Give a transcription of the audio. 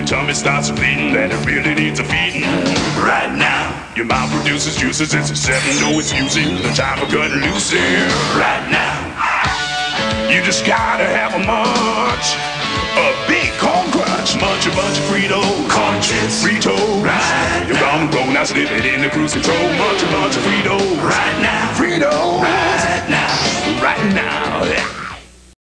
your tummy starts bleeding, then it really needs a feeding. Right now, your mouth produces juices, it's a 7, no excuses, the time for cutting loose here. Right now, you just gotta have a munch, a big corn crunch, munch a bunch of Fritos, corn chips, Fritos. Right, you're gonna roll, now slip it in the cruise control, munch a bunch of Fritos. Right now, Fritos. Right now, right now.